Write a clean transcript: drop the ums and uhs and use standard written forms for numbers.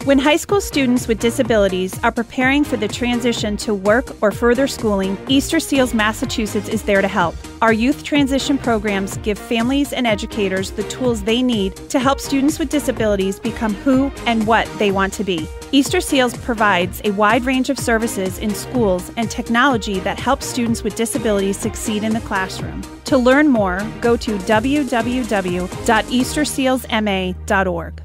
When high school students with disabilities are preparing for the transition to work or further schooling, Easter Seals Massachusetts is there to help. Our youth transition programs give families and educators the tools they need to help students with disabilities become who and what they want to be. Easter Seals provides a wide range of services in schools and technology that helps students with disabilities succeed in the classroom. To learn more, go to www.eastersealsma.org.